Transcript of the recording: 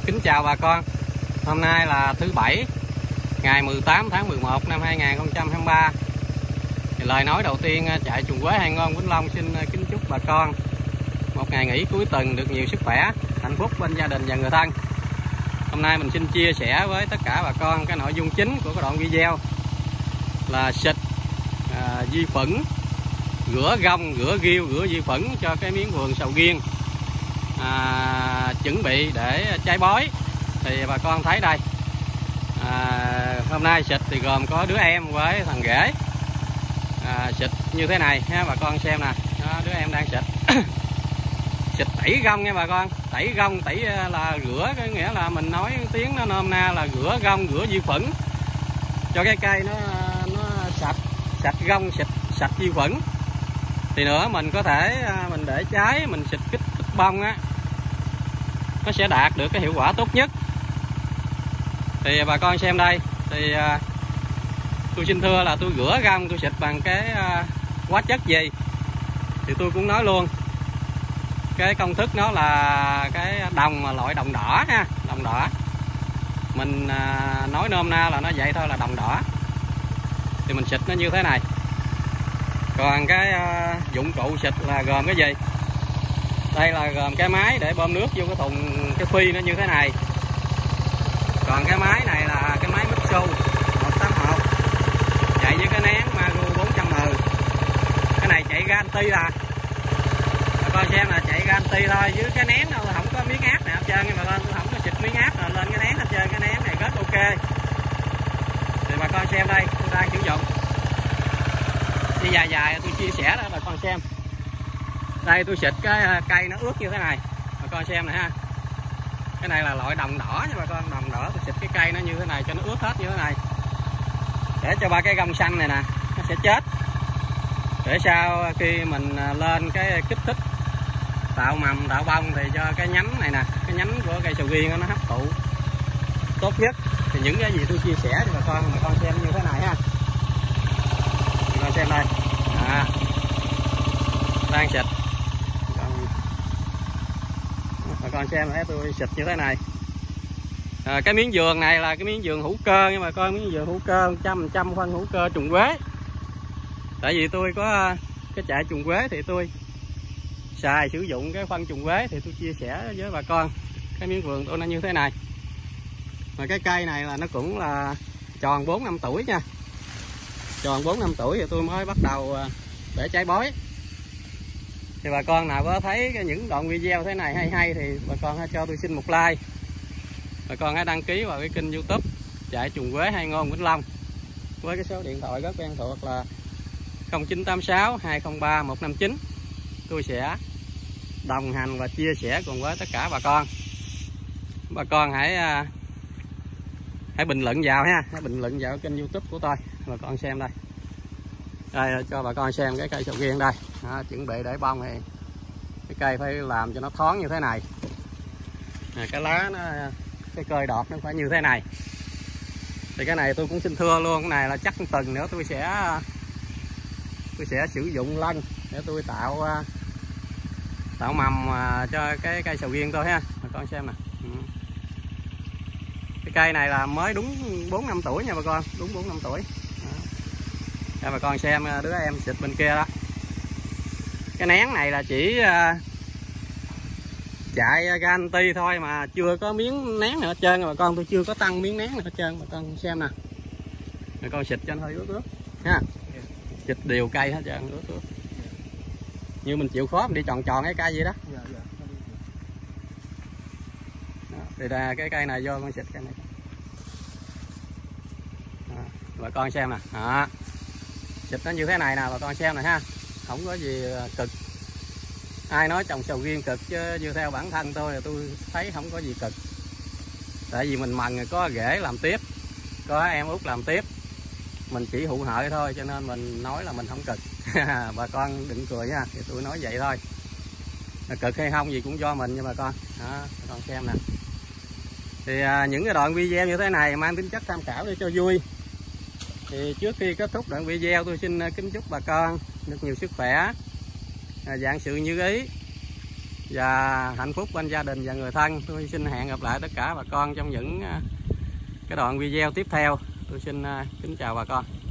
Kính chào bà con. Hôm nay là thứ Bảy, ngày 18 tháng 11 năm 2023. Thì lời nói đầu tiên trại Trùng Quế Hai Ngon Vĩnh Long xin kính chúc bà con một ngày nghỉ cuối tuần được nhiều sức khỏe, hạnh phúc bên gia đình và người thân. Hôm nay mình xin chia sẻ với tất cả bà con cái nội dung chính của cái đoạn video là xịt vi khuẩn, rửa gông, rửa ghiêu, rửa vi khuẩn cho cái miếng vườn sầu riêng chuẩn bị để trái bói. Thì bà con thấy đây, hôm nay xịt thì gồm có đứa em với thằng rể. Xịt như thế này ha bà con xem nè, đứa em đang xịt xịt tẩy gông nha bà con. Tẩy gông, tẩy là rửa, có nghĩa là mình nói tiếng nó nôm na là rửa gông, rửa vi khuẩn cho cái cây nó sạch gông, sạch vi khuẩn. Thì nữa mình có thể mình để trái mình xịt kích bông á, nó sẽ đạt được cái hiệu quả tốt nhất. Thì bà con xem đây, thì tôi xin thưa là tôi rửa gông tôi xịt bằng cái hóa chất gì thì tôi cũng nói luôn. Cái công thức nó là cái đồng, mà loại đồng đỏ ha, đồng đỏ. Mình nói nôm na là nó vậy thôi, là đồng đỏ. Thì mình xịt nó như thế này. Còn cái dụng cụ xịt là gồm cái gì? Đây là gồm cái máy để bơm nước vô cái thùng, cái phi nó như thế này. Còn cái máy này là cái máy Mitsu 181 chạy với cái nén Maru 410. Cái này chạy Ganti là bà con xem là chạy Ganti thôi, với cái nén đâu không có miếng áp nào hết trơn. Bà con không có xịt miếng áp nào lên cái nén hết trơn. Cái nén này rất ok. Thì bà con xem đây, tôi đang sử dụng đi dài tôi chia sẻ đó bà con xem. Đây tôi xịt cái cây nó ướt như thế này, bà con xem này ha. Cái này là loại đồng đỏ nha bà con, đồng đỏ. Tôi xịt cái cây nó như thế này cho nó ướt hết như thế này, để cho ba cái gông xanh này nè nó sẽ chết. Để sau khi mình lên cái kích thích tạo mầm, tạo bông thì cho cái nhánh này nè, cái nhánh của cây sầu riêng nó hấp thụ tốt nhất. Thì những cái gì tôi chia sẻ cho bà con xem như thế này ha. Bà con xem đây, đang xịt. Bà con xem thấy tôi xịt như thế này. Cái miếng vườn này là cái miếng vườn hữu cơ nha bà con, miếng vườn hữu cơ 100% phân hữu cơ trùng quế. Tại vì tôi có cái trại trùng quế thì tôi xài sử dụng cái phân trùng quế, thì tôi chia sẻ với bà con cái miếng vườn tôi nó như thế này. Mà cái cây này là nó cũng là tròn 4 năm tuổi nha. Tròn 4 năm tuổi thì tôi mới bắt đầu để trái bói. Thì bà con nào có thấy những đoạn video thế này hay thì bà con hãy cho tôi xin một like. Bà con hãy đăng ký vào cái kênh YouTube trại Trùng Quế Hai Ngon Vĩnh Long với cái số điện thoại rất quen thuộc là 0986 203 159. Tôi sẽ đồng hành và chia sẻ cùng với tất cả bà con. Bà con hãy bình luận vào ha, hãy bình luận vào kênh YouTube của tôi. Bà con xem đây. Đây cho bà con xem cái cây sầu riêng đây. Chuẩn bị để bông thì cái cây phải làm cho nó thoáng như thế này. Cái lá nó, cái cơi đọt nó phải như thế này. Thì cái này tôi cũng xin thưa luôn, cái này là chắc tuần nữa tôi sẽ sử dụng lân để tôi tạo mầm cho cái cây sầu riêng tôi ha. Bà con xem nè. Cái cây này là mới đúng 4 năm tuổi nha bà con, đúng 4 năm tuổi. Cho bà con xem đứa em xịt bên kia đó. Cái nén này là chỉ chạy Ganti thôi mà chưa có miếng nén nào hết trơn bà con. Tôi chưa có tăng miếng nén nào hết trơn. Bà con xem nè. Bà con xịt cho nó hơi ướt ha. Xịt đều cây hết trơn, ướt. Như mình chịu khó mình đi tròn cái cây vậy đó. Thì ra cái cây này vô con xịt cây này. Bà con xem nè. Xịt nó như thế này nè bà con xem nè ha. Không có gì cực. Ai nói trồng sầu riêng cực, chứ như theo bản thân tôi là tôi thấy không có gì cực. Tại vì mình mần có rễ làm tiếp, có em út làm tiếp, mình chỉ hụ hợi thôi, cho nên mình nói là mình không cực. Bà con đừng cười nha, thì tôi nói vậy thôi. Cực hay không gì cũng do mình nha bà con. Bà con xem nè. Thì những cái đoạn video như thế này mang tính chất tham khảo để cho vui. Thì trước khi kết thúc đoạn video tôi xin kính chúc bà con được nhiều sức khỏe, vạn sự như ý. và hạnh phúc bên gia đình và người thân. Tôi xin hẹn gặp lại tất cả bà con trong những cái đoạn video tiếp theo. Tôi xin kính chào bà con.